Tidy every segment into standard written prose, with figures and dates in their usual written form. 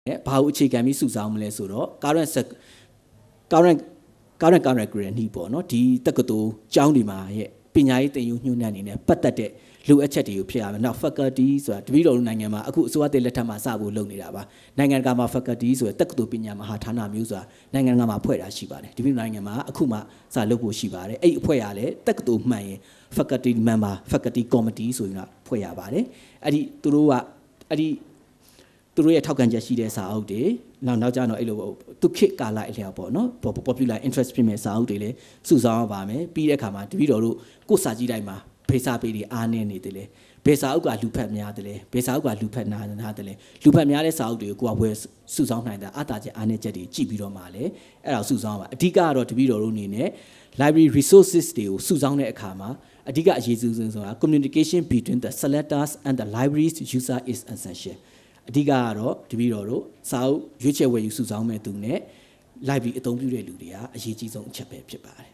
Bao chi can be Susan Lesuro, current green nipo, no, tea, takoto, Joundima, Pinay, the Union, but that Lu Acheti, Pia, now faculties, or Twido Nangama, so what they let Masabu Lonidaba, Nangama faculties, or Takoto Pinyama Hatana Musa, Nangama Puera Shibare, Twido Nangama, Akuma, Salopo Shibare, 8 Puale, Takoto May, faculty member, faculty committee, so you know, Puya Bare, Adi Turua, Adi. Turia Tokan Jashi Saudi, now Jano Elo, to kick Gala Eliapo, no, popular interest premier Saudi, Susan Vame, Pire Kama, Twido, Kusaji Daima, Pesa Pedi Ane Nidele, Pesa Uga Lupat Miadele, Pesa Uga Lupat Nan Hadele, Lupat Miade Saudi, Gua West, Susan Nanda, Ataja Ane Jadi, Chibiro Male, Era Susan, Diga or Twido Runine, library resources, Susan Ekama, Adiga Jesus, communication between the selectors and the library's user is essential. Digaro, Tibiro, Sao, Yuche, where you Susan Metune, library at Taunggyi Ludia, a Jiji's own chapel.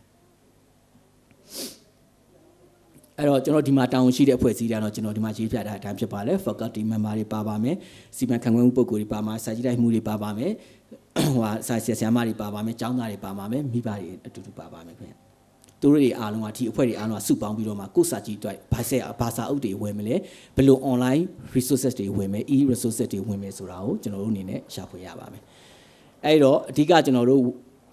I don't know Dimatown, she the poesy, I don't know Dimachi at time Chapale, forgot the memory Babame, Siman Kangupo Pama, Sajida Muli Babame, Samari Babame, Janari Babame, Mibari to Babame. Turi Alumati, Peri Alma, Supam Biroma, Kusachi, Pasa Udi, Wemele, below online resources, women, resources, women, Surao, General Nine, Shapuyabame. Aero, Diga General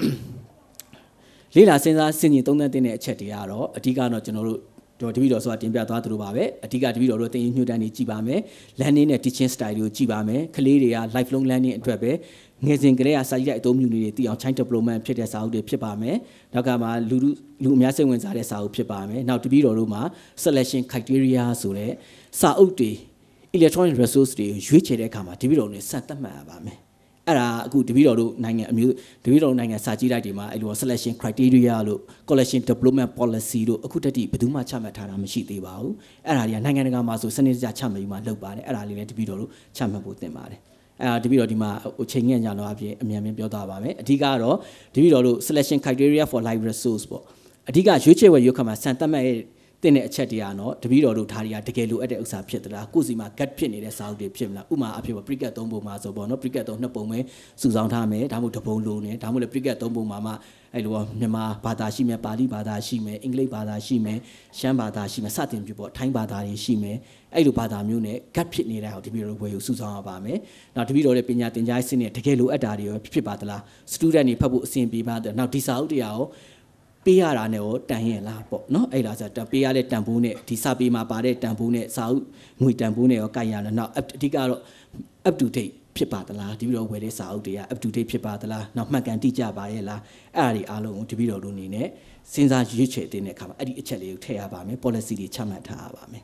Lila Senza, Sini Tonatine Chetiaro, a Tigano General. Video so Timbia Babe, a Tiga video rotating New Dani Chibame, learning a teaching style Chibame, Kaleria, lifelong learning and Trebe, Nazing Grea Saya Community on China Diploma, Peter Saudi Pipame, Nagama Lumiasa wins at Sao Pipame, now to be Roma, selection criteria Sule, Saudi, electronic resource, which they come at Tibiro Santa Mabame. Era good Tibiro Nanga Tibiro Nanga Sajida Dima, it was selection criteria, collection diploma policy, Akutati, Beduma Chamatana Machiti Bao, Era Nangamaso, Sanisa Chamima, Loban, Era Tibiro, Chamabu Demare. Tibiro Dima, Uching and Yano, Miami Biodabame, Digaro, Tibiro selection criteria for live resource. A Diga, which where you come at Santa May. Then a Chetiano, the video Taria, the Gelu at the Usapieta, Kuzima, Cat Pinny, the Saudi Pimla, Uma, Apio, Brigato, Mazo, Bono, Brigato, Napome, Susan Tame, Tamuto Lune, Tamula Brigato, Mama, Elwa, Nema, Badashime, Badi Badashime, English Badashime, Shan Badashime, Satin people, Time Badari Shime, Edu Badamune, Cat Pitney out, the video where Susan Abame, now the video de Pinat and Jason, the Gelu at Dario, Pipatala, student Pabu Simpi Mother, now this audio. Piarano, Daniela, no, Elas at the Piale Tampune, Tisapi Mapare Tampune, South, Muitambune or Kayana, now up to Tigaro, up to date Pipatala, the video where they Saudi, up to date Pipatala, now Macantica Baela, Ari Alon, to video Lunine, since I reached in a come at the Chile, Teabame, policy Chamata Abame.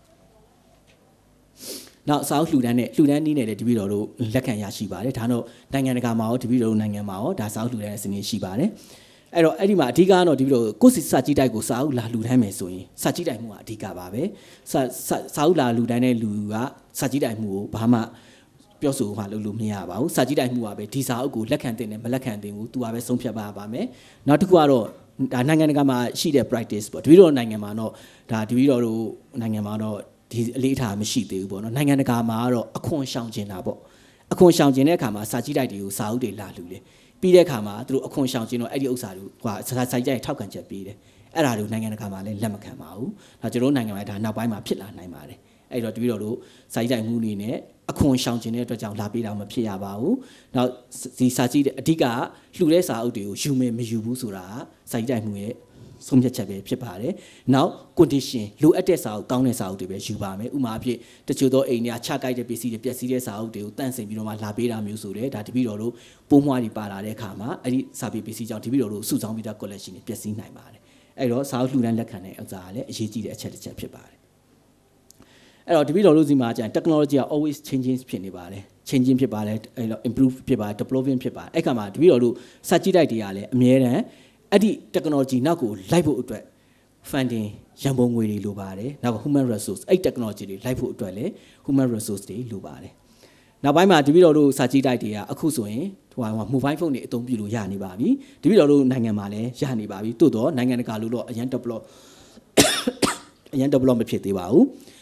Now South Ludan needed to be Lakanya Shibare, Tano, Danganagama, to be Nangamao, that's South Ludan in Shibare. Edima Tigano, Cosi Sajida go Sao La Ludame Sui, Sajida Mua Tika Babe, Saula Ludane Lua, Sajida Mu, Bahama, Piosu Lumia, Sajida Muabe, Tisa go, Lacantin and Malacantin, to have some Piabame, not to Guaro, Nangama, she their practice, but we don't Nangamano, that we don't Nangamano, later Machite, Nanganagama, or a corn shang Jenabo, a corn shang Jenekama, Sajida, Saudi La Lule. Pide Kama through a conscience, Adiosaru, Sajay Tokan Japide, Eradu Nanganakama, Lamakama, Najero Nangamata, now by my Pitla Naimare. Edo Vido, Sajay Munine, a conscience in it to Jam Lapida Piabau. Now, the Sajid Diga, Luresa Audio, Shume Mijubusura, Sajay Mue, Sumja Chabe, Pipare. Now, condition, look at this out, down as out of Shubame, Umapi, the Chudo Ania, Chakai, the PC, the Piasides audio, dancing Biloma Labida Musure, that Vido, Pumwari Para de Kama, Adi Sabi PC, Jantivido, Susan with a collection, Piasi Naimare. Edo, South Ludan Lacane, Zale, Gigi, the Chatchapare. Edo, the Vido losing margin, technology are always changing Pinibale, changing Pibale, improve Piba, deploying Piba, Ekama, Vido, Sajida Diale, Mire. Adi technology now go live finding Jambong Willy Lubare, now human resource, a technology, live human resource day Lubare. Now by my Divido Sajid idea, a Kusoe, to our mobile phone, don't be Yani Babi, Divido Nangamale, Yani Babi, Todo, Nanganakaludo, a Yantaplo, a Yantaplo Petibau.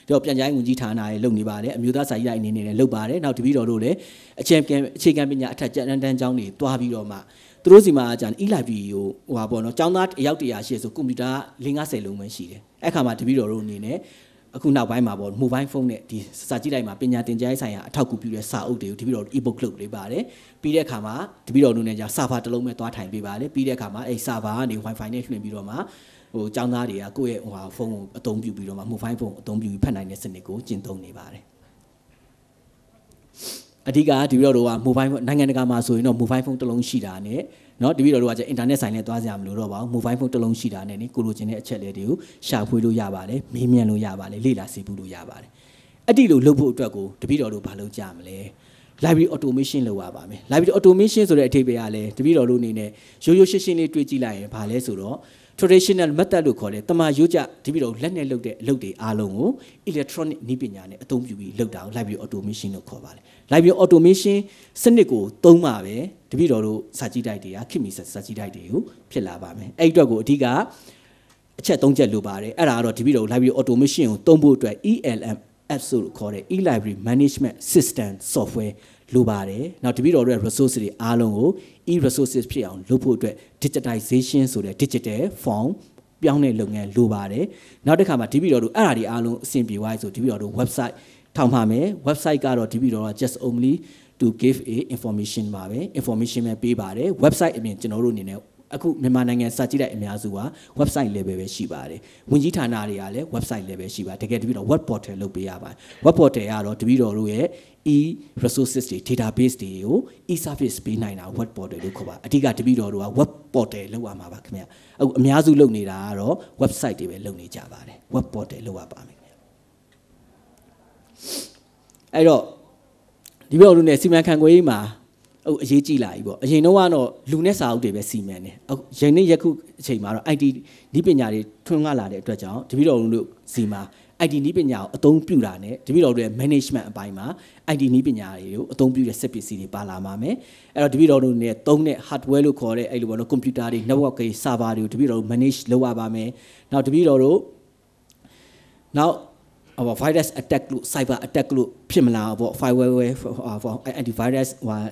တော့ပြန်ကြားဝင်ကြီးဌာနရဲ့လုပ်နေပါတယ်အမျိုးသားစာရေးအနေနဲ့လုပ်ပါတယ်နောက်တပည့်တော်တို့လည်းအခြေခံပညာအထက်ကျန်းတန်းကျောင်းတွေတွားပြီးတော့မှသူတို့စီမှာကျန် e-library ကိုဟိုပါပေါ့နော်ကျောင်းသားအယောက်100ရှိဆိုကွန်ပျူတာ50လုံးပဲရှိတယ်အဲ့ခါမှာတပည့်တော်တို့အနေနဲ့အခုနောက်ပိုင်းမှာပေါ့ mobile phone နဲ့ဒီစာကြည့်လိုက်မှာပညာသင်ကြားရေးဆိုင်ရာအထောက်အကူပြုတဲ့စာအုပ်တွေကိုတပည့်တော် e-book လုပ်ပေးပါတယ်ပြီးတဲ့အခါမှာတပည့်တော်တို့နဲ့ကြာ server တစ်လုံးပဲတွားထိုင်ပေးပါတယ်ပြီးတဲ့အခါမှာအဲ့ server ကနေ wifi နဲ့လွှင့်ပြီးတော့မှဟိုကျောင်းသားတွေကကိုယ့်ရဲ့ဟိုဖုန်းကိုအသုံးပြုပြီးတော့မှ mobile phone အသုံးပြုပြီးဖတ်နိုင်တဲ့စနစ်ကိုကျင့်သုံးနေပါတယ်အဓိကတပည့်တော်တို့က mobile phone နိုင်ငံတကာမှာဆိုရင်တော့ mobile phone တစ်လုံးရှိတာနဲ့เนาะတပည့်တော်တို့ကကျ internet ဆိုင်နဲ့တွားစရာမလိုတော့ပါဘူး mobile phone တစ်လုံးရှိတာနဲ့နိကိုလိုချင်တဲ့အချက်လက်တွေကိုရှာဖွေလို့ရပါတယ်မေးမြန်းလို့ရပါတယ်လေ့လာစီးပူးလို့ရပါတယ်အဲ့ဒီလိုလုပ်ဖို့အတွက်ကိုတပည့်တော်တို့ဘာလုပ်ကြမလဲ library automation လုပ်ရပါမယ် library automation ဆိုတဲ့အဓိပ္ပာယ်ကလည်းတပည့်တော်တို့အနေနဲ့ရိုးရိုးရှင်းရှင်းလေးတွေးကြည့်လိုက်ရင်ဘာလဲဆိုတော့ traditional method လို့ခေါ်တယ်တမာရိုးကျတပည့်တော်လက်နဲ့လုပ်တဲ့အလုပ်တွေအားလုံးကို electronic နည်းပညာနဲ့အသုံးပြုပြီးလုပ်တာကို library automation လို့ခေါ်ပါတယ် library automation စနစ်ကိုသုံးပါပဲတပည့်တော်တို့စာကြည့်တိုက်တွေကခင်မီစာကြည့်တိုက်တွေကိုဖြစ်လာပါမယ်အဲ့ဒီအတွက်ကိုအဓိကအချက်3ချက်လိုပါတယ်အဲ့ဒါကတော့တပည့်တော် library automation ကိုသုံးဖို့အတွက် ELM apps လို့ခေါ်တဲ့ e-library management system software လိုပါတယ်နောက်တပည့်တော်တို့ရဲ့ resource တွေအားလုံးကို e-resources ဖြစ်အောင်လုပ်ဖို့အတွက် digitization ဆိုတဲ့ digital form ပြောင်းတဲ့လုပ်ငန်းလိုပါတယ်နောက်တစ်ခါမှာတပည့်တော်တို့အဲ့ဒါတွေအားလုံးအဆင်ပြေသွားပြီဆိုတပည့်တော်တို့ website ထောင်ပါမယ် website ကတော့တပည့်တော်က just only to give a information ပါပဲ information ပဲပေးပါတယ် website အပြင်ကျွန်တော်တို့အနေနဲ့အခုမြန်မာနိုင်ငံစာကြည့်တဲ့အများစုက website level ပဲရှိပါတယ်ဝင်ကြီးဌာနတွေကလည်း website level ရှိပါတကယ်တပည့်တော် web portal လုပ်ပေးရပါတယ် web portal ကတော့တပည့်တော်တို့ရဲ့ e-resources တွေ database တွေကို e-service ပေးနိုင်တာ web portal လို့ခေါ်ပါအဓိကတပည့်တော်တို့က web portal လုပ်ရမှာပါခင်ဗျအခုအများစုလုပ်နေတာကတော့ website တွေပဲလုပ်နေကြပါတယ် web portal လုပ်ရပါမယ်ခင်ဗျအဲ့တော့ဒီဘက်တို့ ਨੇ စီမံခန့်ခွဲရေးမှာအရေးကြီးလာပြီပေါ့အရင်တော့ကတော့လူနဲ့စာအုပ်တွေပဲစီမံတယ်ယနေ့ယခုအချိန်မှာတော့ IT နည်းပညာတွေထွန်းကားလာတဲ့အတွက်ကြောင့်တပည့်တော်တို့စီမှာ IT နည်းပညာကိုအသုံးပြုတာနဲ့တပည့်တော်တို့ရဲ့ management အပိုင်းမှာ IT နည်းပညာတွေကိုအသုံးပြုတဲ့စက်ပစ္စည်းတွေပါလာမှာမယ်အဲ့တော့တပည့်တော်တို့ ਨੇ သုံးတဲ့ hardware လို့ခေါ်တဲ့အဲ့လိုပေါ့နော် computer တွေ network တွေ server တွေကိုတပည့်တော်တို့ manage လုပ်ရပါမယ်နောက်တပည့်တော်တို့နောက် virus attack လို့ cyber attack လို့ဖြစ်မလားပေါ့ firewall antivirus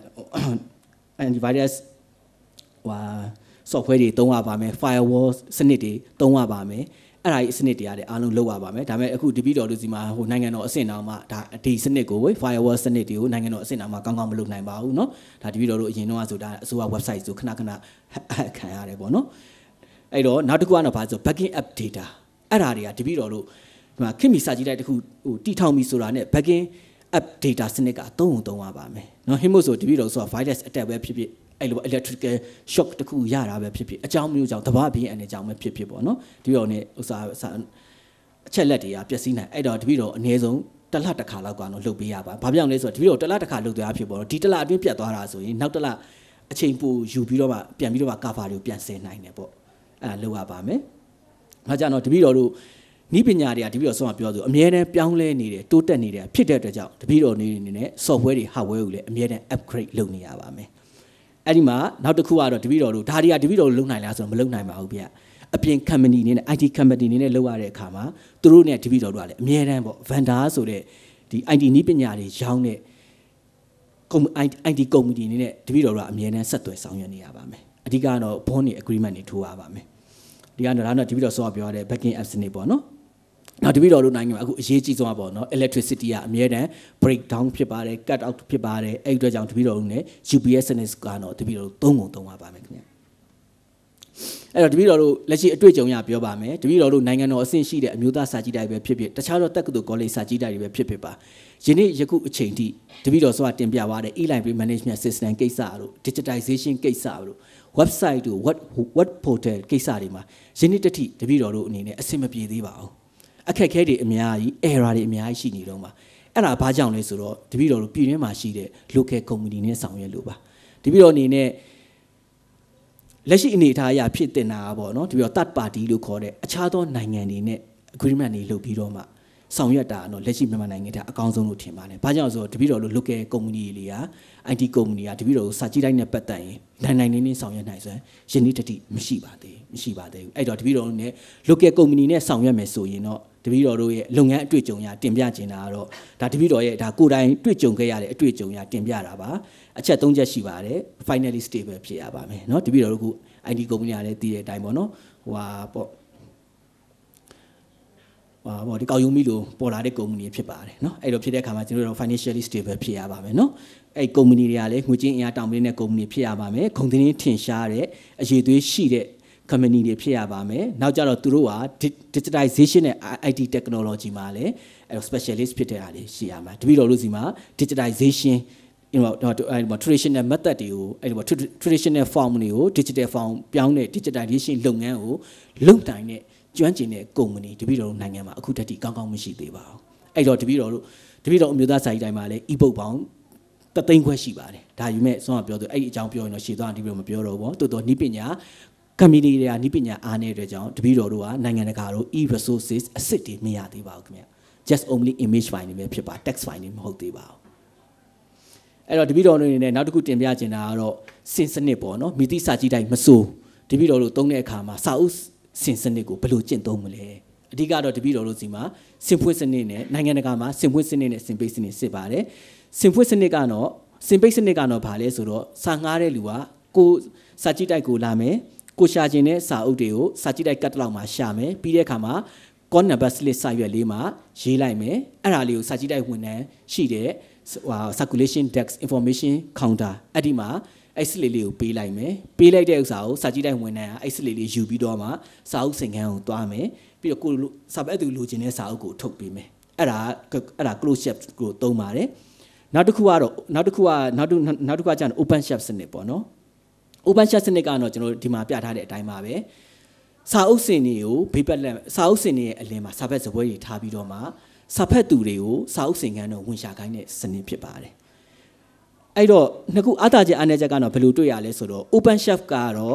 software တွေသုံးရပါမယ် firewall စနစ်တွေသုံးရပါမယ်အဲ့ဒါကြီးစနစ်တွေအားလုံးလုပ်ရပါမယ်ဒါပေမဲ့အခုတပည့်တော်တို့စီမှာဟိုနိုင်ငံတော်အဆင့်တော်မှာဒါဒီစနစ်ကို firewall စနစ်တွေကိုနိုင်ငံတော်အဆင့်တော်မှာကောင်းကောင်းမလုပ်နိုင်ပါဘူးเนาะဒါတပည့်တော်တို့အရင်တော့ဆိုဒါအစိုးရ website ဆိုခဏခဏခံရတယ်ပေါ့เนาะအဲ့တော့နောက်တစ်ခုကတော့ဘာဆို backing up data အဲ့ဒါတွေကတပည့်တော်တို့ဒီမှာခင်မီစာကြည့်တိုက်တစ်ခုဟိုတီထောင်ပြီဆိုတာနဲ့ backing up data စနစ်ကသုံးရပါမယ်เนาะဟင်းမို့ဆိုတပည့်တော်ဆို virus attack ပဲဖြစ်အဲ့လို electrical shock တခုရတာပဲဖြစ်အကြောင်းမျိုးကြောင့်တဘာဘေးအနေကြောင့်ပဲဖြစ်ပေါ့နော်တပည့်တော် ਨੇ ဥစားအချက်လက်တွေကပျက်စီးနိုင်အဲ့တော့တပည့်တော်အနည်းဆုံးတစ်လတစ်ခါလောက်ကတော့လုပ်ပေးရပါဘာပြောင်းလဲဆိုတော့တပည့်တော်တစ်လတစ်ခါလုပ်သွားဖြစ်ပေါ့နော်ဒီတစ်လအတွင်းပြတ်သွားတာဆိုရင်နောက်တစ်လအချိန်ပိုယူပြီးတော့မှပြန်ပြီးတော့မှ cover တွေကိုပြန်ဆယ်နိုင်တယ်ပေါ့အဲ့ဒါလုပ်ရပါမယ်ဒါကြောင့်တော့တပည့်တော်တို့နီးပညာတွေကတပည့်တော်ဆုံးမပြောဆိုအများနဲ့ပြောင်းလဲနေတယ်တိုးတက်နေတယ်ဖြစ်တဲ့အတွက်ကြောင့်တပည့်တော်နေနဲ့ software တွေ hardware ကိုလည်းအများနဲ့ upgrade လုပ်နေရပါမယ်အဲ့ဒီမှာနောက်တစ်ခုကတော့တပည့်တော်တို့ဒါတွေကတပည့်တော်လုံနိုင်လားဆိုတော့မလုံနိုင်ပါဘူးဗျအပြင် company အနေနဲ့ IT company အနေနဲ့လုပ်ရတဲ့အခါမှာသူတို့နဲ့တပည့်တော်တို့ကလည်းအများတန်းပေါ့ vendor ဆိုတဲ့ဒီ IT နည်းပညာတွေရောင်းတဲ့ IT company အနေနဲ့တပည့်တော်တို့ကအများတန်းဆက်သွယ်ဆောင်ရွက်နေရပါမယ်အဓိကတော့ bond တွေ agreement တွေထိုးရပါမယ်ဒီကတော့ဒါတော့တပည့်တော်ဆောပြောရတဲ့ backing apps နေပေါ့နော်နောက်တပည့်တော်တို့နိုင်ငံမှာအခုအရေးကြီးဆုံးပါနော် electricity ကအများတန်း breakdown ဖြစ်ပါတယ် cut out ဖြစ်ပါတယ်အဲ့အတွက်ကြောင့်တပည့်တော်တို့ ਨੇ UPS စနစ်ကတော့တပည့်တော်တို့သုံးရပါမယ်ခင်ဗျအဲ့တော့တပည့်တော်တို့လက်ရှိအတွေ့အကြုံရပြောပါမယ်တပည့်တော်တို့နိုင်ငံတော်အဆင့်ရှိတဲ့အမျိုးသားစာကြည့်တိုက်ပဲဖြစ်တခြားတော့တက္ကသိုလ် college စာကြည့်တိုက်တွေပဲဖြစ်ပါယနေ့ယခုအချိန်ထိတပည့်တော်ဆိုတာတင်ပြသွားတဲ့ e-library management system ကိစ္စတို့ digitization ကိစ္စတို့ website တို့ web portal ကိစ္စတွေမှာယနေ့တတိတပည့်တော်တို့အနေနဲ့အဆင်မပြေသေးပါဘူးအခက်အခဲတွေအများကြီး error တွေအများကြီးရှိနေတော့မှာအဲ့ဒါဘာကြောင့်လဲဆိုတော့တပည့်တော်တို့ပြည်တွင်းမှာရှိတဲ့ local community နဲ့ဆောင်ရွက်လို့ပါတပည့်တော်အနေနဲ့လက်ရှိအနေအထားအရဖြစ်တင်တာပေါ့နော်တပည့်တော် third party လို့ခေါ်တဲ့အခြားသောနိုင်ငံတွေနဲ့ agreement တွေလုပ်ပြီးတော့မှဆောင်ရွက်တာတော့လက်ရှိမြန်မာနိုင်ငံထဲအကောင်းဆုံးလို့ထင်ပါတယ်ဘာကြောင့်ဆိုတော့တပည့်တော်တို့ local community တွေက IT company ကတပည့်တော်ကိုစာကြည့်တိုင်းနဲ့ပတ်သက်ရင်နိုင်နေဆောင်ရွက်နိုင်ဆိုရင်ယနေ့တတိမရှိပါသေးဘူးအဲ့တော့တပည့်တော်တို့ ਨੇ local company နဲ့ဆောင်ရွက်မယ်ဆိုရင်တော့တပည့်တော်တို့ရဲ့လုပ်ငန်းအတွေ့အကြုံရတင်ပြချင်တာကတော့ဒါတပည့်တော်ရဲ့ဒါကိုယ်တိုင်တွေ့ကြုံခဲ့ရတဲ့အတွေ့အကြုံရတင်ပြတာပါအချက်၃ချက်ရှိပါတယ် finally stable ဖြစ်ရပါမယ်เนาะတပည့်တော်တို့က IT ကုမ္ပဏီကလည်းတည်တဲ့အတိုင်းပေါ့နော်ဟိုဟာပေါ့ဘောဒီကောက်ယုံမီလို့ပေါ်လာတဲ့ကုမ္ပဏီဖြစ်ပါတယ်เนาะအဲ့တော့ဖြစ်တဲ့အခါမှာကျွန်တော်တို့ financially stable ဖြစ်ရပါမယ်เนาะအဲ့ကုမ္ပဏီတွေကလည်းငွေကြေးအင်အားတောင်းပေးတဲ့ကုမ္ပဏီဖြစ်ရပါမယ်ဂုဏ်သတင်းထင်ရှားတဲ့အရေးသွေးရှိတဲ့ company တွေဖြစ်ရပါမယ်နောက်ကြတော့သူတို့က digitalization နဲ့ IT technology မှာလည်းအဲ့တော့ specialist ဖြစ်တဲ့အားလေးရှိရမှာတပည့်တော်တို့စီမှာ digitalization traditional method တွေကိုအဲ့ဒီ traditional form တွေကို digital form ပြောင်းတဲ့ digitalization လုပ်ငန်းကိုလုပ်တိုင်းတဲ့ကျွမ်းကျင်တဲ့ကုမ္ပဏီတပည့်တော်တို့နိုင်ငံမှာအခုတည်းကကောင်းကောင်းမရှိသေးပါဘူးအဲ့တော့တပည့်တော်အမျိုးသားစာရေးတိုင်းမှာလည်း e-book ပေါင်းတသိန်းခွဲရှိပါတယ်ဒါယူမဲ့ဆုံးကပြောသူအဲ့ဒီအကြောင်းပြောရင်တော့ရှေ့သွားတပည့်တော်မပြောတော့ဘူးတော်တော်နိပညာ community တွေကနိပညာအားနေတဲ့အတွက်ကြောင့်တပည့်တော်တို့ကနိုင်ငံတကာတို့ e-resources အစစ်တွေမရသေးပါဘူးခင်ဗျ just only image file တွေပဲဖြစ်ပါ text file တွေမဟုတ်သေးပါဘူးအဲ့တော့တပည့်တော်တို့အနေနဲ့နောက်တစ်ခုတင်ပြချင်တာကတော့စင်စနစ်ပေါ့နော်မိသည့်စာကြည့်တိုင်းမစိုးတပည့်တော်တို့သုံးတဲ့အခါမှာစာအုပ်စင်စနစ်ကိုဘယ်လိုကျင့်သုံးမလဲအဓိကတော့တပည့်တော်တို့စီမှာစင်ဖွင့်စနစ်နဲ့နိုင်ငံတကာမှာစင်ဖွင့်စနစ်နဲ့စင်ပိတ်စနစ်စစ်ပါတယ်စင်ဖွင့်စနစ်ကတော့စင်ပိတ်စနစ်ကတော့ဘာလဲဆိုတော့စာငှားတဲ့လူကကိုစာကြည့်တိုက်ကိုလာမယ်ကိုရှာခြင်းတဲ့စာအုပ်တွေကိုစာကြည့်တိုက်ကတ်တလောက်မှာရှာမယ်ပြီးတဲ့အခါမှာ con number slip စာရွက်လေးမှာရေးလိုက်မယ်အဲ့ဒါလေးကိုစာကြည့်တိုက်ဝန်ထမ်းရှိတဲ့circulation desk information counter အဲ့ဒီမှာအဲ့စလေးလေးကိုပေးလိုက်မယ်ပေးလိုက်တဲ့ဥစ္စာကိုစာကြည့်တိုက်ဝန်ထမ်းကအဲ့စလေးလေးယူပြီးတော့မှစာအုပ်စင်ခန်းကိုသွားမယ်ပြီးတော့ကိုစာပတ်သူလိုချင်တဲ့စာအုပ်ကိုထုတ်ပေးမယ်အဲ့ဒါ close shop ကိုသုံးပါတယ်နောက်တစ်ခုကကျန် open shop စနစ်ပေါ့နော် open shop စနစ်ကတော့ကျွန်တော်ဒီမှာပြထားတဲ့အတိုင်းပါပဲစာအုပ်စင်တွေကိုဘေးပတ်လက်စာအုပ်စင်တွေရဲ့အလယ်မှာစာဖတ်စပွဲတွေထားပြီးတော့မှစာဖတ်သူတွေကိုစာအုပ်စင်ခန်းတော့ဝင်ရှာခိုင်းတဲ့စနစ်ဖြစ်ပါတယ်အဲ့တော့နှစ်ခုအားသာချက်အားနည်းချက်ကတော့ဘယ်လိုတွေ့ရလဲဆိုတော့ open shop ကတော့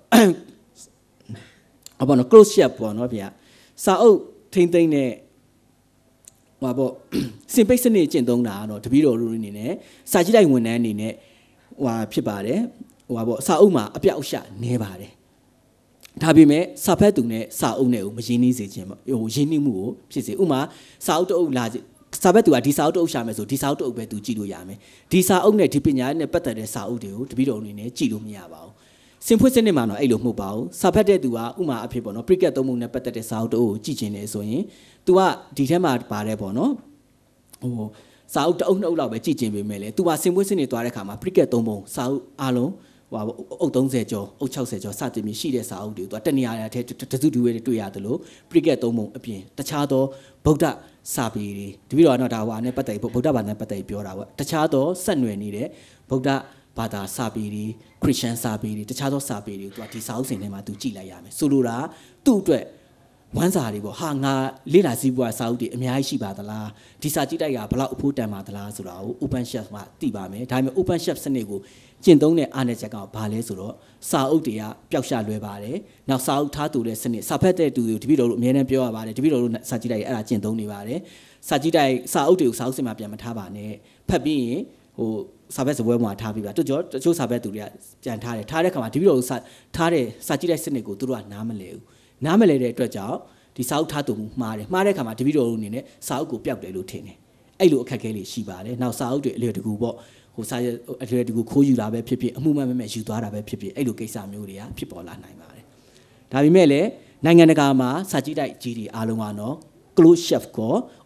ဘောနော် close shop ပေါ့နော်ဗျာစာအုပ်ထိမ့်သိမ့်တဲ့ဟိုပေါ့စင်ပိတ်စနစ်ကျင့်သုံးတာကတော့တပည့်တော်တို့အနေနဲ့စာကြည့်တိုက်ဝန်ထမ်းအနေနဲ့ဟိုဖြစ်ပါတယ်ဟိုပေါ့စာအုပ်မှာအပြောက်အရှနေပါတယ်ဒါပေမဲ့စာဖတ်သူနဲ့စာအုပ်နဲ့ကိုမရင်းနှီးစေခြင်းပေါ့ဟိုရင်းနှီးမှုကိုဖြစ်စေဥမာစာအုပ်တအုပ်လာစာဖတ်သူကဒီစာအုပ်တအုပ်ရှာမယ်ဆိုဒီစာအုပ်တအုပ်ပဲသူကြည့်လို့ရမယ်ဒီစာအုပ်နဲ့ဒီပညာနဲ့ပတ်သက်တဲ့စာအုပ်တွေကိုတပည့်တော်အနေနဲ့ကြည့်လို့မရပါဘူးစင်ဖွင့်စနစ်မှာတော့အဲ့လိုမဟုတ်ပါဘူးစာဖတ်တဲ့သူကဥမာအဖြစ်ပေါ့နော် cricket သုံးပုံနဲ့ပတ်သက်တဲ့စာအုပ်တအုပ်ကိုကြည့်ချင်တယ်ဆိုရင် तू ကဒီထဲမှာပါတယ်ပေါ့နော်ဟိုစာအုပ်တအုပ်နှစ်အုပ်လောက်ပဲကြည့်ချင်ပေမဲ့လေ तू ကစင်ဖွင့်စနစ်သွားတဲ့ခါမှာ cricket သုံးပုံစာအုပ်အားလုံးဟိုအုပ်30ကျော်အုပ်60ကျော်စသဖြင့်ရှိတဲ့စာအုပ်တွေကို तू တနေရာထဲတစုတူဝဲတွေ့ရတယ်လို့ cricket သုံးပုံအပြင်တခြားသောဗုဒ္ဓစာပေတွေတပည့်တော်ကတော့ဒါဟိုနဲ့ပတ်သက်ဗုဒ္ဓဘာသာနဲ့ပတ်သက်ပြောတာပေါ့တခြားသောဆက်နွယ်နေတဲ့ဗုဒ္ဓဘာသာစာပေတွေခရစ်ယာန်စာပေတွေတခြားသောစာပေတွေကို तू ဒီစာအုပ်စင်ထဲမှာ तू ကြည့်လိုက်ရမယ်ဆိုလိုတာသူ့အတွက်ဝမ်းစာတွေပေါ့ဟာငါလေးလာစည်းပွားစာအုပ်တွေအများကြီးရှိပါသလားဒီစာကြည့်တိုက်ကဘလောက်အဖို့တန်ပါသလားဆိုတာကို open shop မှာသိပါမယ်ဒါပေမဲ့ open shop စနစ်ကိုကျင့်သုံးတဲ့အားနည်းချက်ကဘာလဲဆိုတော့စာအုပ်တွေကပျောက်ရှာလွယ်ပါတယ်နောက်စာအုပ်ထားတူတဲ့စနစ်စာဖတ်တဲ့သူတွေတပည့်တော်တို့အများနဲ့ပြောရပါတယ်တပည့်တော်တို့စာကြည့်တိုက်အဲ့ဒါကျင့်သုံးနေပါတယ်စာကြည့်တိုက်စာအုပ်တွေကိုစာအုပ်စင်မှာပြန်မထားပါနဲ့ဖတ်ပြီးရင်ဟိုစာဖတ်စပွဲမှာထားပြီးပါတချို့စာဖတ်သူတွေကပြန်ထားတယ်ထားတဲ့ခါမှာတပည့်တော်တို့ထားတဲ့စာကြည့်တိုက်စနစ်ကိုသူတို့ကနားမလဲဘူးနားမလဲတဲ့အတွက်ကြောင့်ဒီစာအုပ်ထားသူမှားတယ်မှားတဲ့ခါမှာတပည့်တော်တို့အနေနဲ့စာအုပ်ကိုပျောက်တယ်လို့ထင်တယ်အဲ့လိုအခက်အခဲလေးရှိပါတယ်နောက်စာအုပ်တွေအလျော်တကူပေါ့ဟိုစာအလျော်တကူခိုးယူတာပဲဖြစ်ဖြစ်အမှုမှန်မဲ့ယူသွားတာပဲဖြစ်ဖြစ်အဲ့လိုကိစ္စမျိုးတွေကဖြစ်ပေါ်လာနိုင်ပါတယ်ဒါပေမဲ့လည်းနိုင်ငံတကာမှာစာကြည့်တိုက်ကြီးတွေအားလုံးကတော့ close shop ကို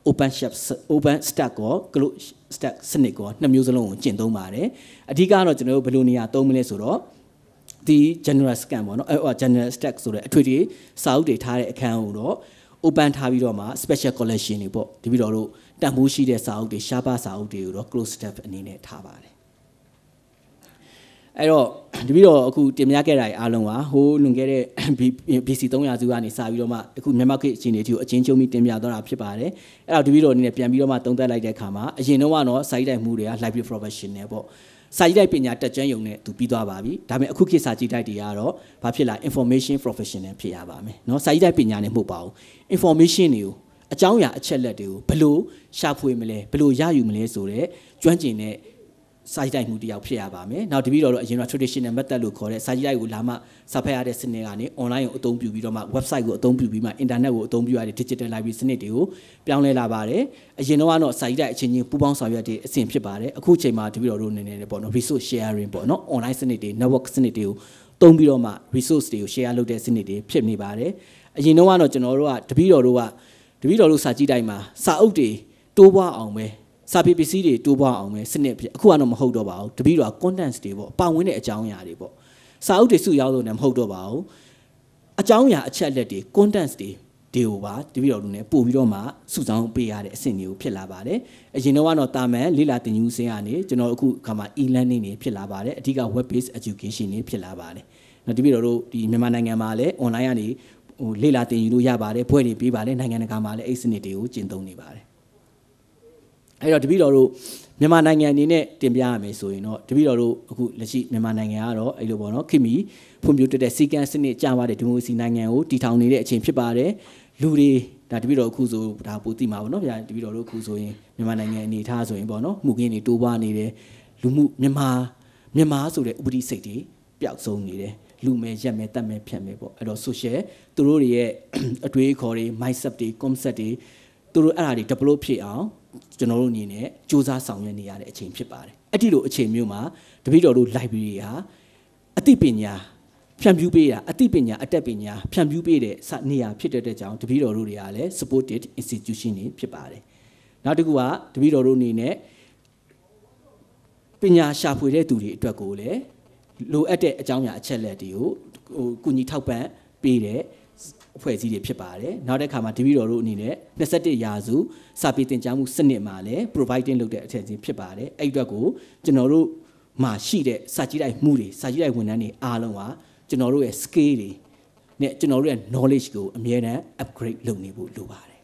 open stack ကို close stack စနစ်ကိုနှစ်မျိုးစလုံးကိုကျင့်သုံးပါတယ်အဓိကတော့ကျွန်တော်တို့ဘယ်လိုနေရာသုံးမလဲဆိုတော့ဒီ general scan ပေါ့နော်general stack ဆိုတဲ့အထွေထွေစာအုပ်တွေထားတဲ့အခန်းကိုတော့ open ထားပြီးတော့မှ special collection တွေပေါ့ဒီပြီးတော့တို့တန်ဖိုးရှိတဲ့စာအုပ်တွေရှားပါစာအုပ်တွေကိုတော့ close stack အနေနဲ့ထားပါတယ်အဲ့တော့ဒီပြီးတော့အခုတင်ပြခဲ့တာအားလုံးပါဟိုလွန်ခဲ့တဲ့ BC 300စုကနေစပြီးတော့မှအခုမြန်မာခေတ်အခြေအနေအထိကိုအချင်းချင်းပြီးတင်ပြသွားတာဖြစ်ပါတယ်အဲ့တော့ဒီပြီးတော့အနေနဲ့ပြန်ပြီးတော့မှသုံးသပ်လိုက်တဲ့အခါမှာအရင်တော့စာရေးတိုက်မှုတွေက library professional ပေါ့စာကြည့်တိုက်ပညာတက်ကျွမ်းရုံနဲ့သူပြီးသွားပါပြီဒါပေမဲ့အခုခေတ်စာကြည့်တိုက်တွေကတော့ဘာဖြစ်လာ information professional ဖြစ်ရပါမယ်เนาะစာကြည့်တိုက်ပညာနဲ့မဟုတ်ပါဘူး information တွေကိုအကြောင်းအရာအချက်လက်တွေကိုဘယ်လိုရှာဖွေမလဲဘယ်လိုရယူမလဲဆိုတော့ကျွမ်းကျင်တဲ့စာကြည့်တိုက်မှုတယောက်ဖြစ်ရပါမယ်နောက်တပည့်တော်တို့အရင်က traditional method လို့ခေါ်တဲ့စာကြည့်တိုက်ကိုလာမှစာဖတ်ရတဲ့စနစ်ကနေ online ကိုအသုံးပြုပြီးတော့မှ website ကိုအသုံးပြုပြီးမှ internet ကိုအသုံးပြုရတဲ့ digital library စနစ်တွေကိုပြောင်းလဲလာပါတယ်အရင်တော့စာကြည့်တိုက်အချင်းချင်းပူးပေါင်းဆောင်ရွက်တဲ့အဆင့်ဖြစ်ပါတယ်အခုချိန်မှာတပည့်တော်တို့အနေနဲ့ပေါ့နော် resource sharing ပေါ့နော် online စနစ်တွေ network စနစ်တွေကိုသုံးပြီးတော့မှ resource တွေကို share လုပ်တဲ့စနစ်တွေဖြစ်နေပါတယ်အရင်တော့ကျွန်တော်တို့ကတပည့်တော်တို့စာကြည့်တိုက်မှာစာအုပ်တွေတိုးပွားအောင်ပဲစာပေပစ္စည်းတွေတိုးပွားအောင်ပဲစနစ်ဖြစ်အခုကတော့မဟုတ်တော့ပါဘူးတပည့်တော်က contents တွေပေါ့ပါဝင်တဲ့အကြောင်းအရာတွေပေါ့စာအုပ်တွေစုရောက်လို့လည်းမဟုတ်တော့ပါဘူးအကြောင်းအရာအချက်လက်တွေ contents တွေကိုပါတပည့်တော်တို့ ਨੇ ပို့ပြီးတော့မှစုဆောင်းပေးရတဲ့အဆင့်မျိုးဖြစ်လာပါတယ်အရင်တော့တာမန်လေ့လာသင်ယူစင်းကနေကျွန်တော်အခုခါမှာ e-learning တွေဖြစ်လာပါတယ်အဓိက web based education တွေဖြစ်လာပါတယ်နော်တပည့်တော်တို့ဒီမြန်မာနိုင်ငံမှာလည်း online ကနေလေ့လာသင်ယူလို့ရပါတယ်ဘွဲ့တွေပေးပါတယ်နိုင်ငံတကာမှာလည်းအဲ့စနစ်တွေကိုကျင့်သုံးနေပါတယ်အဲ့တော့တပည့်တော်တို့မြန်မာနိုင်ငံအနေနဲ့တင်ပြရမယ်ဆိုရင်တော့တပည့်တော်တို့အခုလက်ရှိမြန်မာနိုင်ငံကတော့အဲ့လိုပေါ့နော်ခင်မီဖွံ့ဖြိုးတက်တဲ့စီကံစနစ်ကျသွားတဲ့ဒီမိုကရေစီနိုင်ငံကိုတည်ထောင်နေတဲ့အချိန်ဖြစ်ပါတယ်လူတွေဒါတပည့်တော်အခုဆိုဒါပိုသိမှာပေါ့နော်ဗျာတပည့်တော်တို့အခုဆိုရင်မြန်မာနိုင်ငံအနေထားဆိုရင်ပေါ့နော်မှုခင်းတွေတိုးပွားနေတယ်လူမှုမြန်မာဆိုတဲ့ဥပဒေစိတ်တွေပျောက်ဆုံးနေတယ်လူမဲရက်မဲတတ်မဲဖြတ်မဲပေါ့အဲ့တော့ social သူတို့တွေရဲ့အတွေးခေါ်တွေ mindset တွေ concept တွေသူတို့အဲ့ဒါတွေ develop ဖြစ်အောင်ကျွန်တော်တို့အနေနဲ့စူးစမ်းဆောင်ရွက်နေရတဲ့အချိန်ဖြစ်ပါတယ်အဲ့ဒီလိုအချိန်မျိုးမှာတပည့်တော်တို့ library ဟာအသိပညာဖြန့်ဖြူးပေးတာအသိပညာအတတ်ပညာဖြန့်ဖြူးပေးတဲ့နေရာဖြစ်တဲ့ကြောင့်တပည့်တော်တို့တွေကလည်း supported institution တွေဖြစ်ပါတယ်နောက်တစ်ခုကတပည့်တော်တို့အနေနဲ့ပညာရှာဖွေတဲ့သူတွေအတွက်ကိုလည်းလိုအပ်တဲ့အကြောင်းအရာအချက်လက်တွေကိုကုညီထောက်ပံ့ပေးတဲ့အဖွဲ့အစည်းတွေဖြစ်ပါတယ်နောက်တစ်ခါမှာတပည့်တော်တို့အနေနဲ့21ရာစုစာပေသင်ကြားမှုစနစ်မှာလည်း providing လုပ်တဲ့အထက်ကြီးဖြစ်ပါတယ်အဲ့အတွက်ကိုကျွန်တော်တို့မှာရှိတဲ့စာကြည့်တိုက်မှုတွေစာကြည့်တိုက်ဝန်ထမ်းတွေအားလုံးကကျွန်တော်တို့ရဲ့ skill တွေနဲ့ကျွန်တော်တို့ရဲ့ knowledge ကိုအမြဲတမ်း upgrade လုပ်နေဖို့လိုပါတယ်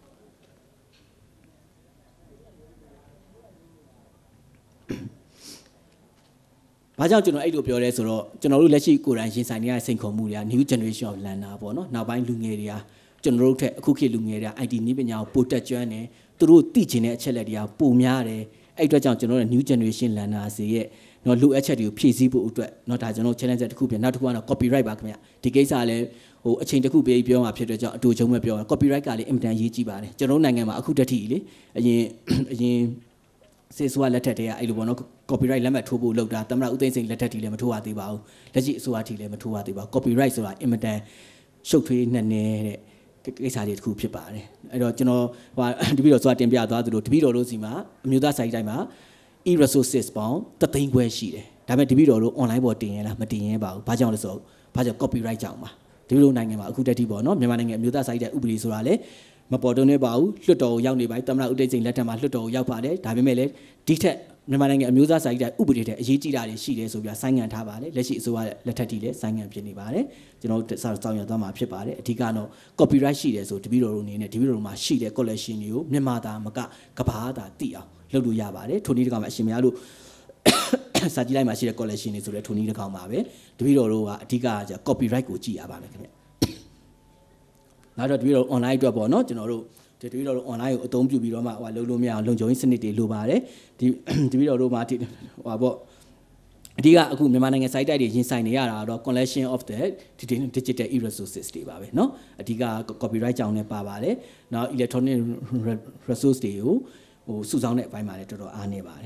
ဘာကြောင့်ကျွန်တော်အဲ့လိုပြောလဲဆိုတော့ကျွန်တော်တို့လက်ရှိကိုယ်တိုင်ရင်ဆိုင်နေရတဲ့စိန်ခေါ်မှုတွေက new generation of learner ပေါ့နော်နောက်ပိုင်းလူငယ်တွေကကျွန်တော်တို့ထက်အခုခေတ်လူငယ်တွေက IT နည်းပညာကိုပိုတက်ကျွမ်းတယ်သူတို့သိချင်တဲ့အချက်လက်တွေကပိုများတယ်အဲ့အတွက်ကြောင့်ကျွန်တော်တို့ new generation learner တွေရဲ့နော်လိုအပ်ချက်တွေကိုဖြည့်ဆည်းဖို့အတွက်နော်ဒါကျွန်တော် challenge တစ်ခုပြန်နောက်တစ်ခုကတော့ copyright ပါခင်ဗျဒီကိစ္စလည်းအချိန်တစ်ခုပေးပြောမှာဖြစ်တဲ့ကြောင့်အတူချုံပဲပြောမှာ copyright ကလည်းအင်မတန်ရေးကြည့်ပါတယ်ကျွန်တော်နိုင်ငံမှာအခုတည်းလေအရင်စေစွာလက်ထက်တည်းကအဲ့လိုပေါ့နော် copyright လက်မှတ်ထိုးဖို့လုပ်တာသမ္မတဦးသိန်းစိန်လက်ထက်တည်းလည်းမထိုးရသေးပါဘူးလက်ရှိအစိုးရထိလည်းမထိုးရသေးပါဘူး copyright ဆိုတာအင်မတန်ရှုပ်ထွေးနဲ့နေတဲ့ကိစ္စတွေတစ်ခုဖြစ်ပါတယ်အဲ့တော့ကျွန်တော်တပည့်တော်ဆိုတာတင်ပြသွားသလိုတပည့်တော်တို့စီမှာအမျိုးသားစာရေးတိုင်းမှာ e-resources ပေါင်း3သိန်းခွဲရှိတယ်ဒါပေမဲ့တပည့်တော်တို့ online ပေါ်တင်ရလားမတင်ရပါဘူးဘာကြောင့်လဲဆိုတော့ဘာကြောင့် copyright ကြောင့်ပါတပည့်တို့နိုင်ငံမှာအခုတည်းပေါ့နော်မြန်မာနိုင်ငံအမျိုးသားစာရေးတိုင်းဥပဒေဆိုတာလေမပေါ်တော့နေပါဘူးလွှတ်တော်ကိုရောက်နေပါပြီသမ္မတဦးသိန်းစိန်လက်ထက်မှာလွှတ်တော်ကိုရောက်ပါတယ်ဒါပေမဲ့လည်းဒီထက်မြန်မာနိုင်ငံအမျိုးသားစာရေးတိုင်းဥပဒေတဲ့အရေးကြီးတာတွေရှိတယ်ဆိုပြီးဆိုင်းငံ့ထားပါတယ်လက်ရှိအစိုးရလက်ထက်ထိလည်းဆိုင်းငံ့ဖြစ်နေပါတယ်ကျွန်တော်တို့ဆောင်ရွက်သွားမှာဖြစ်ပါတယ်အဓိကတော့ copyright ရှိတယ်ဆိုတပည့်တော်တို့အနေနဲ့တပည့်တော်တို့မှာရှိတဲ့ collection တွေကိုမြန်မာသားမကကဘာသာသိအောင်လုပ်လို့ရပါတယ်ထိုနည်းတကောင်မှာအရှင်များလို့စာကြည့်လိုက်မှာရှိတဲ့ collection တွေဆိုတဲ့ထိုနည်းတကောင်မှာပဲတပည့်တော်တို့ကအဓိကက copyright ကိုကြည့်ရပါမယ်ခင်ဗျနောက်တော့တပည့်တော် online အတွက်ပေါ့နော်ကျွန်တော်တို့တပည့်တော်တို့ online ကိုအသုံးပြုပြီးတော့မှလုပ်လို့မရအောင်လုံခြုံရေးစနစ်တွေလိုပါတယ်တပည့်တော်တို့မှာပေါ့အဓိကအခုမြန်မာနိုင်ငံစိုက်တိုက်တွေရင်ဆိုင်နေရတာတော့ collection of the digital e-resources တွေပါပဲเนาะအဓိက copyright ကြောင့်လည်းပါပါတယ်နောက် electronic resource တွေကိုစုဆောင်းတဲ့အပိုင်းမှာလည်းတော်တော်အားနေပါတယ်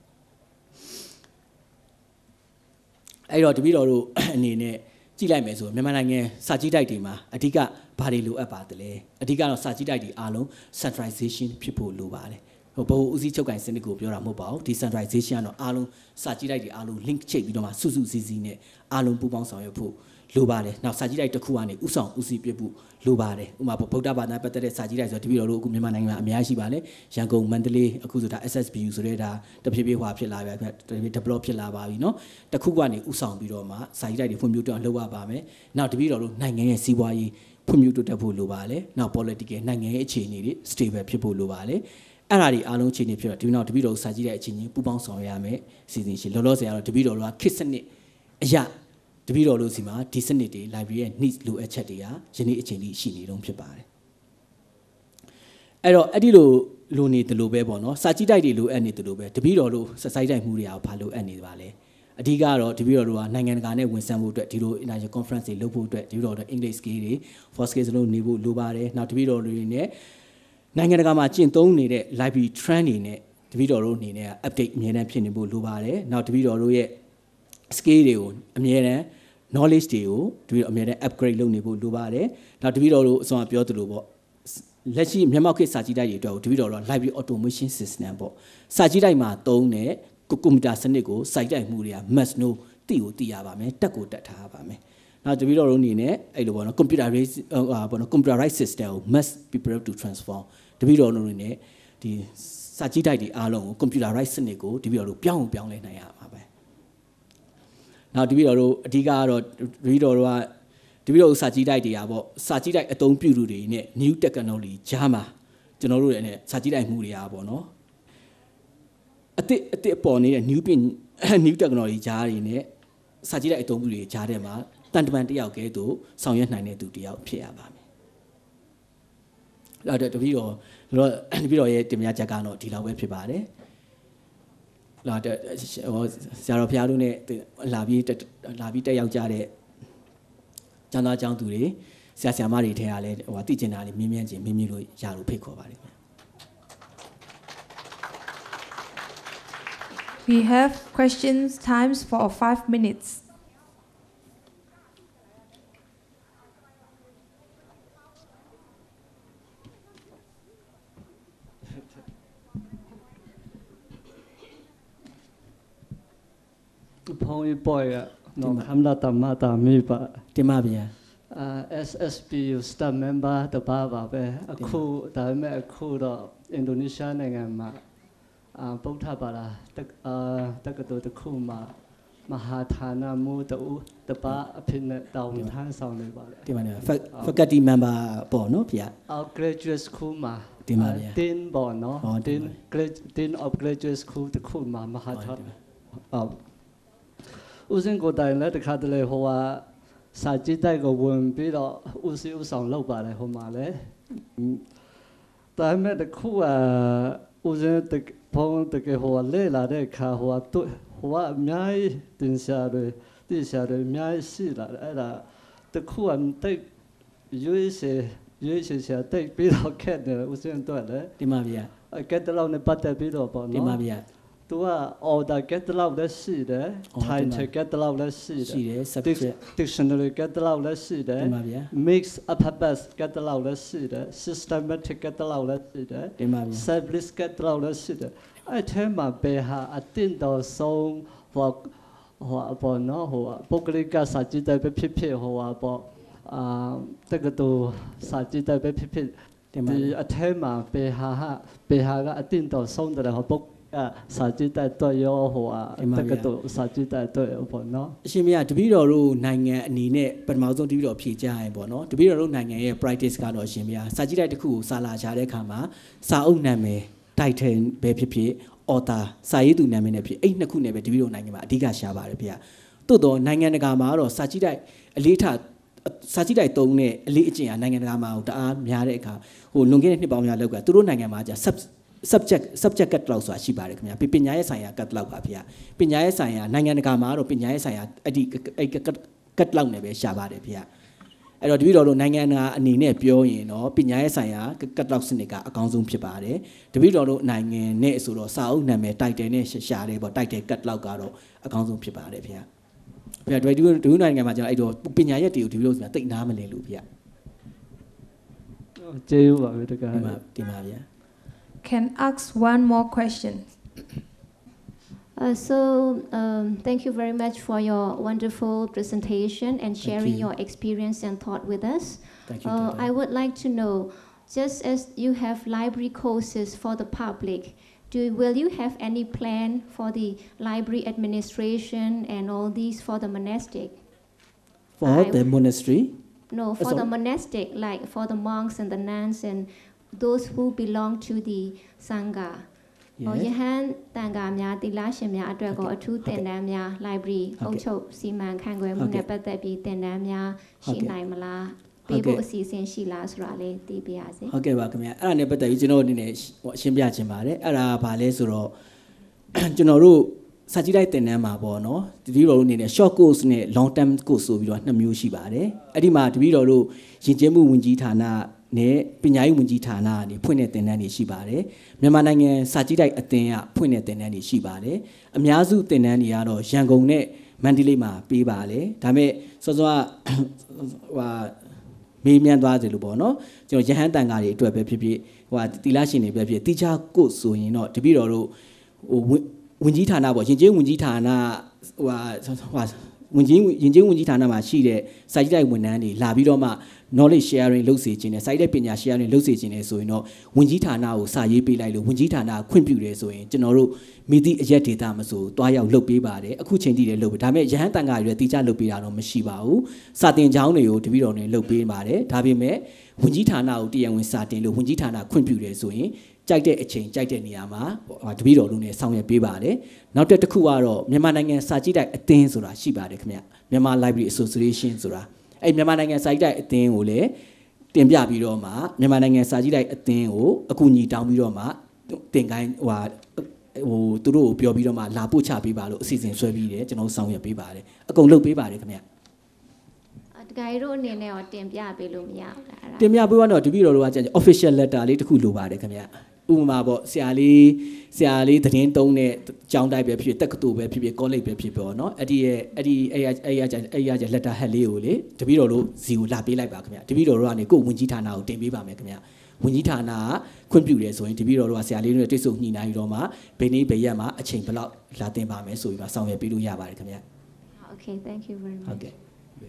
အဲ့တော့တပည့်တော်တို့အနေနဲ့ကြည့်လိုက်မယ်ဆိုမြန်မာနိုင်ငံစာကြည့်တိုက်တွေမှာအဓိကဘာတွေလိုအပ်ပါသလဲအဓိကတော့စာကြည့်တိုက်တွေအားလုံး centralization ဖြစ်ဖို့လိုပါတယ်ဘိုးဦးစီးချုပ်ကိုင်စနစ်ကိုပြောတာမဟုတ်ပါဘူး decentralization ကတော့အားလုံးစာကြည့်တိုက်တွေအားလုံး link ချိတ်ပြီးတော့မှစုစုစည်းစည်းနဲ့အားလုံးပူးပေါင်းဆောင်ရွက်ဖို့လိုပါတယ်နောက်စာကြည့်တိုက်တစ်ခုကနေဥဆောင်ဦးစီးပြဖို့လိုပါတယ်ဥပမာဗုဒ္ဓဘာသာပတ်သက်တဲ့စာကြည့်တိုက်ဆိုတော့တပည့်တော်တို့အခုမြန်မာနိုင်ငံမှာအများကြီးပါလေရန်ကုန်မန္တလေးအခုဆိုတာ SSBU ဆိုတဲ့ဒါတဖြည်းဖြည်းဖြစ်လာပြီ develop ဖြစ်လာပါပြီเนาะတစ်ခုကနေဥဆောင်ပြီးတော့မှစာကြည့်တိုက်တွေဖွံ့ဖြိုးတိုးအောင်လုပ်ရပါမယ်နောက်တပည့်တော်တို့နိုင်ငံရဲ့စီးပွားရေးဖွံ့ဖြိုးတိုးတက်ဖို့လိုပါလေနောက် political နိုင်ငံရဲ့အခြေအနေတွေ stable ဖြစ်ဖို့လိုပါလေအဲ့ဒါတွေအားလုံးအခြေအနေဖြစ်တော့ဒီနောက်တပည့်တော်စာကြည့်တဲ့အချိန်ချင်းပူပေါင်းဆောင်ရမယ်စီစဉ်ရှင်လောလောဆယ်ကတော့တပည့်တော်တို့ကခစ်စနစ်အရာတပည့်တော်တို့စီမှာဒီစနစ်တွေ library ရဲ့ needs လိုအပ်ချက်တွေကယနေ့အချိန်ထိရှိနေတုန်းဖြစ်ပါတယ်အဲ့တော့အဲ့ဒီလိုလိုနေတယ်လို့ပဲပေါ့နော်စာကြည့်တိုက်တွေလိုအပ်နေတယ်လို့ပဲတပည့်တော်တို့စစိုက်တိုက်မှုတွေအားဘာလို့အပ်နေပါလဲအဓိကတော့တပည့်တော်တို့ကနိုင်ငံတကာနဲ့ဝန်ဆန့်ဖို့အတွက်ဒီလို international conference တွေလုပ်ဖို့အတွက်တပည့်တော်တို့ English skill တွေ for skill စလုံးနေဖို့လိုပါတယ်နောက်တပည့်တော်တွေနဲ့နိုင်ငံတကာမှာကျင့်သုံးနေတဲ့ library trend တွေနဲ့တပည့်တော်တို့အနေနဲ့ update အမြဲတမ်းဖြစ်နေဖို့လိုပါတယ်နောက်တပည့်တော်တို့ရဲ့ skill တွေကိုအမြဲတမ်း knowledge တွေကိုတပည့်တော်အမြဲတမ်း upgrade လုပ်နေဖို့လိုပါတယ်နောက်တပည့်တော်တို့အစွမ်းပြောသလိုပေါ့လက်ရှိမြန်မာခေတ်စာကြည့်တိုက်တွေအတွက်တပည့်တော်တို့ library automation system ပေါ့စာကြည့်တိုက်မှာသုံးတဲ့ကွန်ပျူတာစနစ်ကိုစိုက်တိုက်မှုတွေက must know သိကိုသိရပါမယ်တက်ကိုတက်ထားပါမယ်နောက်တပည့်တော်တို့အနေနဲ့အဲ့လိုပေါ့နော် computerized system ကို must be able to transform တပည့်တော်တို့အနေနဲ့ဒီစာကြည့်တိုက်တွေအားလုံးကို computerized စနစ်ကိုတပည့်တော်တို့ပြောင်းလဲနိုင်ရပါပဲနောက်တပည့်တော်တို့အဓိကကတော့တပည့်တော်တို့ကတပည့်တော်စာကြည့်တိုက်တွေอ่ะပေါ့စာကြည့်တိုက်အသုံးပြုသူတွေနဲ့ new technology ကြားမှာကျွန်တော်တို့ရဲ့စာကြည့်တိုက်မှုတွေอ่ะပေါ့နော်အစ်ပေါ်နေတဲ့ new technology ကြားတွေနဲ့စာကြည့်တိုက်အသုံးပြုတွေကြားထဲမှာတန်တမန်တယောက်ကဲသို့ဆောင်ရွက်နိုင်တဲ့သူတယောက်ဖြစ်ရပါမယ်။အဲ့တော့တပည့်တော်ရဲ့တင်ပြချက်ကတော့ဒီလောက်ပဲဖြစ်ပါတယ်။လာတဲ့ဆရာတော်ဖျားတို့နဲ့လာပြီးတက်ရောက်ကြတဲ့ကျမ်းသားကျောင်းသူတွေဆရာမတွေထဲကလည်းသိကျင်တာလေးမြင်းမြန်းချင်းမိလို့ရလို့ဖိတ်ခေါ်ပါတယ်။ We have questions times for 5 minutes. Pony boy, no, I'm not a mother, me, but Timabia. SSBU staff member, the Baba, a cool, the cool Indonesian and Botabara, the Kuma, Mahatana, the bar, a pin downtown sound. Faculty member, Bono, Pia. Our graduate school, Dean Bono, Dean of graduate school, the Kuma, Mahatana. Using go down let the Catholic Hoa Sajita go won't be the Usi Usang Loba, Homale. I met the Kua Using the Pong the Hoa Lela de Kahua to Hoa Mai, Dinsare, Mai Sila, the Kua and take you take bit of cat, Usin toilet. Timabia. I get along the butter bit of Timabia. To all the get loud, let's see there. Time to get loud, let's see there. Dictionary get loud, let's see there. Mix upper best, get loud, let's see there. Systematic get loud, let's see there. Service get loud, let's see there. I tell my beha, I think the song for no, who Pocalica Sajita Pipi, who about take it to Sajita Pipi. The Atema beha, I think the song that I have booked. စာကြည့်တဲ့တော့ရောဟိုတက္ကသိုလ်စာကြည့်တဲ့တော့ပေါ့နော်အရှင်မရတပည့်တော်တို့နိုင်ငံအနေနဲ့ပထမဆုံးတပည့်တော်ဖြေကြရင်ပေါ့နော်တပည့်တော်တို့နိုင်ငံရဲ့ practice ကတော့အရှင်မရစာကြည့်တဲ့တစ်ခုကိုစာလာချတဲ့အခါမှာစာအုပ်နာမည် title ပဲဖြစ်ဖြစ် author စာရေးသူနာမည်နဲ့ဖြစ်အဲ့နှစ်ခုနဲ့ပဲတပည့်တော်နိုင်ငံမှာအဓိကရှားပါတယ်ဗျာတိုးတော့နိုင်ငံတကာမှာတော့စာကြည့်တဲ့အလေးထားစာကြည့်တိုက်သုံးတဲ့အလေးအကျင့်ဟာနိုင်ငံတကာမှာတအားများတဲ့အခါဟိုလွန်ခဲ့တဲ့နှစ်ပေါင်းများလောက်ကသူတို့နိုင်ငံမှာじゃsubject catalog ဆိုတာရှိပါတယ်ခင်ဗျာပညာရေးဆိုင်ရာ catalog ပါဗျာပညာရေးဆိုင်ရာနိုင်ငံတကာမှာတော့ပညာရေးဆိုင်ရာအဲ့ဒီ catalog နဲ့ပဲရှာပါတယ်ဗျာအဲ့တော့တပည့်တော်တို့နိုင်ငံတကာအနေနဲ့ပြောရင်တော့ပညာရေးဆိုင်ရာ catalog စနစ်ကအကောင်းဆုံးဖြစ်ပါတယ်တပည့်တော်တို့နိုင်ငံနဲ့ဆိုတော့စာအုပ်နာမည် title နဲ့ရှာတယ်ပေါ့ title catalog ကတော့အကောင်းဆုံးဖြစ်ပါတယ်ဗျာဗျာဒီနိုင်ငံမှာကျတော့အဲ့တော့ပညာရေးတွေကိုတပည့်တော်ဆိုတာတိတ်နားမလည်လို့ဗျာကျေးဇူးပါပဲတကယ်တင်ပါဗျာ Can ask one more question. Thank you very much for your wonderful presentation and sharing your experience and thought with us. Thank you, I would like to know, just as you have library courses for the public, will you have any plan for the library administration and all these for the monastic? For the monastery? No, for the monastic, like for the monks and the nuns and those who belong to the Sangha. Yahan Tanga Mya, the Lashimya, Adrago, Atu Tenamya, Library, Ocho, Siman, Kangwe, Munapatabi, Tenamya, Shinaimala, ပေးဖို့အစီအစဉ်ရှိလားဆိုတာလေးသိပြရစေဟုတ်ကဲ့ပါခင်ဗျာအဲ့ဒါနဲ့ပတ်သက်ပြီးကျွန်တော်အနေနဲ့ရှင်းပြချင်ပါတယ်အဲ့ဒါဘာလဲဆိုတော့ကျွန်တော်တို့စာကြည့်လိုက်တင်တန်းမှာပေါ့နော်တပည့်တော်တို့အနေနဲ့ short course နဲ့ long term course ဆိုပြီးတော့2မျိုးရှိပါတယ်အဲ့ဒီမှာတပည့်တော်တို့ယဉ်ကျေးမှုဝန်ကြီးဌာနနဲ့ပညာရေးဝန်ကြီးဌာနကနေဖွင့်တဲ့တင်တန်းတွေရှိပါတယ်မြန်မာနိုင်ငံစာကြည့်လိုက်အသင်းကဖွင့်တဲ့တင်တန်းတွေရှိပါတယ်အများစုတင်တန်းတွေကတော့ရန်ကုန်နဲ့မန္တလေးမှာပေးပါလေဒါပေမဲ့စောစောကမေးမြန်းသွားတယ်လို့ပေါ့နော်ကျွန်တော်ရဟန်းတန်ဃာတွေအတွက်ပဲဖြစ်ဖြစ်တီလာရှင်တွေပဲဖြစ်တိကျကိုဆိုရင်တော့တပည့်တော်တို့ဝန်ကြီးဌာနပေါ့ယဉ်ကျေးဝန်ကြီးဌာနဝန်ကြီးဝန်ကြီးဌာနမှာရှိတဲ့စာကြည့်တိုက်ဝန်ထမ်းတွေလာပြီးတော့မှ knowledge sharing လုပ်စေခြင်းနဲ့စာကြည့်တိုက်ပညာ sharing လုပ်စေခြင်းနဲ့ဆိုရင်တော့ဝန်ကြီးဌာနကိုစာရေးပေးလိုက်လို့ဝန်ကြီးဌာနခွင့်ပြုတယ်ဆိုရင်ကျွန်တော်တို့မိသည့်အရက်ဒေတာမဆိုတွားရောက်လုပ်ပေးပါတယ်အခုချိန်ထိလည်းလုပ်ပေးဒါပေမဲ့ရဟန်းတန်ဃာတွေတိကျလုပ်ပေးတာတော့မရှိပါဘူးစာတင်ကျောင်းတွေကိုတပည့်တော်တွေလုပ်ပေးပါတယ်ဒါပေမဲ့ဝန်ကြီးဌာနကိုတရားဝင်စာတင်လို့ဝန်ကြီးဌာနခွင့်ပြုတယ်ဆိုရင်ကြိုက်တဲ့အချိန်ကြိုက်တဲ့နေရာမှာတပည့်တော်တို့နဲ့ဆောင်ရွက်ပေးပါတယ်နောက်တစ်ခုကတော့မြန်မာနိုင်ငံစာကြည့်တိုက်အသင်းဆိုတာရှိပါတယ်ခင်ဗျမြန်မာ Library Association ဆိုတာအဲ့မြန်မာနိုင်ငံစာကြည့်တိုက်အသင်းကိုလည်းတင်ပြပြီးတော့မှမြန်မာနိုင်ငံစာကြည့်တိုက်အသင်းကိုအကူအညီတောင်းပြီးတော့မှတင်ကိုင်းသူတို့ကိုပြောပြီးတော့မှလာပို့ချပေးပါလို့အစီအစဉ်ဆွဲပြီးတယ်ကျွန်တော်ဆောင်ရွက်ပေးပါတယ်အကုန်လုပ်ပေးပါတယ်ခင်ဗျတကယ်လို့အနေနဲ့တော့တင်ပြပေးလို့မရဘူးလားတင်ပြပေးတော့တပည့်တော်တို့က official letter လေးတစ်ခုလိုပါတယ်ခင်ဗျဥပမာပေါ့ဆရာလေးသတင်းတုံးတဲ့ကျောင်းတိုက်ပဲဖြစ်တက္ကသိုလ်ပဲဖြစ် college ပဲဖြစ်ပေါ့နော်အဲ့ဒီ letter head လေးကိုလေတပည့်တော်တို့စီကိုလာပေးလိုက်ပါခင်ဗျတပည့်တော်တို့ကနေကိုယ်ဝန်ကြီးဌာနကိုတင်ပေးပါမယ်ခင်ဗျဝန်ကြီးဌာနကခွင့်ပြုတယ်ဆိုရင်တပည့်တော်တို့ကဆရာလေးတွေတွေ့ဆုံညှိနှိုင်းပြီးတော့မှဘယ်နေ့ဘယ်ရက်မှာအချိန်ဘယ်လောက်လာတင်ပါမယ်ဆိုပြီးမှဆောင်ရွက်ပေးလို့ရပါတယ်ခင်ဗျ Okay thank you very much ဟုတ်ကဲ့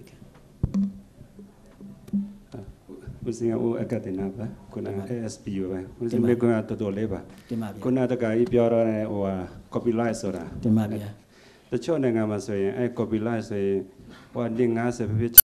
ဦးစင်ဦးအကတင်နာပါခုန SSBU ပဲဦးစင်မေကတော်တော်လေးပါတင်ပါဗျာခုနတကကြီးပြောတော့ဟို copyright ဆိုတာတင်ပါဗျာတချို့နိုင်ငံမှာဆိုရင်အဲ copyright ဆိုရင်ဟို150ဖြစ်